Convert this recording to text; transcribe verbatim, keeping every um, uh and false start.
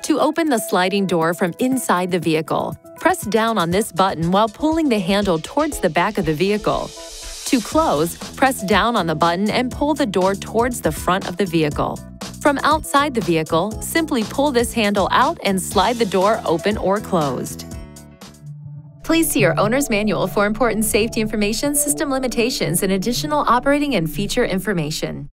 To open the sliding door from inside the vehicle, press down on this button while pulling the handle towards the back of the vehicle. To close, press down on the button and pull the door towards the front of the vehicle. From outside the vehicle, simply pull this handle out and slide the door open or closed. Please see your owner's manual for important safety information, system limitations, and additional operating and feature information.